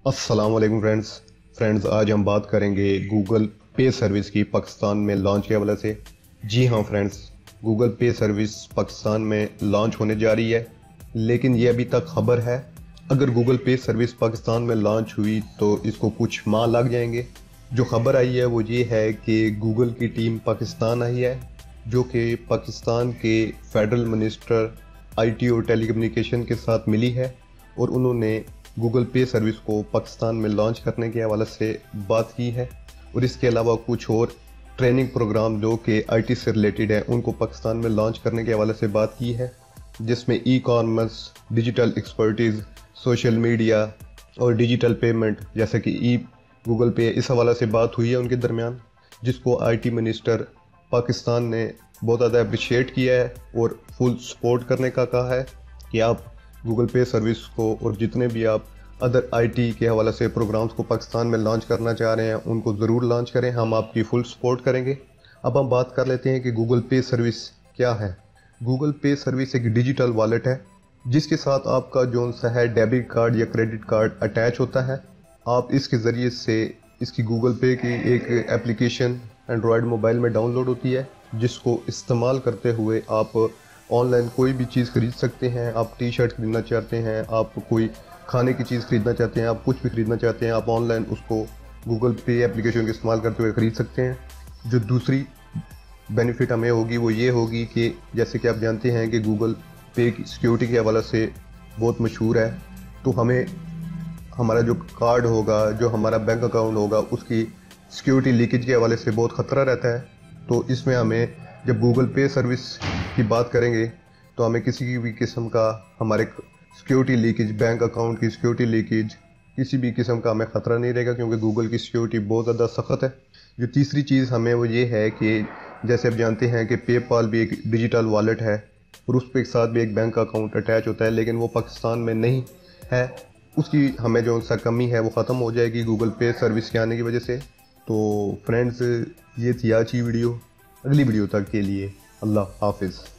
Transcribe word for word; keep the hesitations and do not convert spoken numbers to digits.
अस्सलाम वालेकुम friends friends आज हम बात करेंगे गूगल पे सर्विस की पाकिस्तान में लॉन्च के हवाले से। जी हाँ friends, Google Pay service Pakistan में लॉन्च होने जा रही है, लेकिन ये अभी तक खबर है। अगर गूगल पे सर्विस पाकिस्तान में लॉन्च हुई तो इसको कुछ माह लग जाएंगे। जो खबर आई है वो ये है कि गूगल की टीम पाकिस्तान आई है, जो कि पाकिस्तान के फेडरल मिनिस्टर आईटी और टेलीकम्युनिकेशन के साथ मिली है और उन्होंने गूगल पे सर्विस को पाकिस्तान में लॉन्च करने के हवाले से बात की है। और इसके अलावा कुछ और ट्रेनिंग प्रोग्राम जो कि आईटी से रिलेटेड है उनको पाकिस्तान में लॉन्च करने के हवाले से बात की है, जिसमें e commerce, digital expertise, social media और डिजिटल पेमेंट जैसे कि ई गूगल पे, इस हवाले से बात हुई है उनके दरमियान, जिसको आईटी मिनिस्टर पाकिस्तान ने बहुत ज़्यादा अप्रिशिएट किया है और फुल सपोर्ट करने का कहा है कि आप गूगल पे सर्विस को और जितने भी आप अदर आईटी के हवाले से प्रोग्राम्स को पाकिस्तान में लॉन्च करना चाह रहे हैं उनको ज़रूर लॉन्च करें, हम आपकी फुल सपोर्ट करेंगे। अब हम बात कर लेते हैं कि गूगल पे सर्विस क्या है। गूगल पे सर्विस एक डिजिटल वॉलेट है जिसके साथ आपका जो सा है डेबिट कार्ड या क्रेडिट कार्ड अटैच होता है। आप इसके ज़रिए से इसकी गूगल पे की एक एप्लीकेशन एंड्रॉयड मोबाइल में डाउनलोड होती है, जिसको इस्तेमाल करते हुए आप ऑनलाइन कोई भी चीज़ खरीद सकते हैं। आप टी शर्ट खरीदना चाहते हैं, आप कोई खाने की चीज़ खरीदना चाहते हैं, आप कुछ भी खरीदना चाहते हैं, आप ऑनलाइन उसको गूगल पे एप्लीकेशन का इस्तेमाल करते हुए ख़रीद सकते हैं। जो दूसरी बेनिफिट हमें होगी वो ये होगी कि जैसे कि आप जानते हैं कि गूगल पे की सिक्योरिटी के हवाले से बहुत मशहूर है, तो हमें हमारा जो कार्ड होगा, जो हमारा बैंक अकाउंट होगा, उसकी सिक्योरिटी लीकेज के हवाले से बहुत ख़तरा रहता है। तो इसमें हमें जब गूगल पे सर्विस की बात करेंगे तो हमें किसी भी किस्म का हमारे सिक्योरिटी लीकेज, बैंक अकाउंट की सिक्योरिटी लीकेज, किसी भी किस्म का हमें ख़तरा नहीं रहेगा, क्योंकि गूगल की सिक्योरिटी बहुत ज़्यादा सख्त है। जो तीसरी चीज़ हमें वो ये है कि जैसे आप जानते हैं कि पेपाल भी एक डिजिटल वॉलेट है और उस पे एक साथ भी एक बैंक अकाउंट अटैच होता है, लेकिन वो पाकिस्तान में नहीं है। उसकी हमें जो सा कमी है वो ख़त्म हो जाएगी गूगल पे सर्विस के आने की वजह से। तो फ्रेंड्स, ये थी आज की वीडियो। अगली वीडियो तक के लिए अल्लाह हाफिज़।